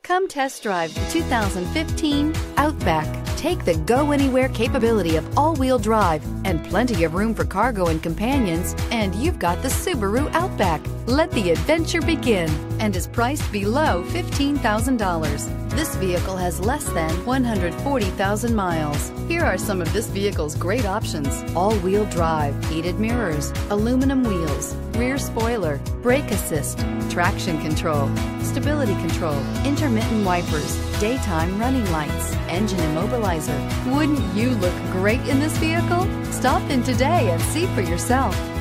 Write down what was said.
Come test drive the 2015 Outback. Take the go-anywhere capability of all-wheel drive and plenty of room for cargo and companions, and you've got the Subaru Outback. Let the adventure begin, and is priced below $15,000. This vehicle has less than 140,000 miles. Here are some of this vehicle's great options: all-wheel drive, heated mirrors, aluminum wheels, rear spoiler, brake assist, traction control, stability control, intermittent wipers, daytime running lights, engine immobilizer. Wouldn't you look great in this vehicle? Stop in today and see for yourself.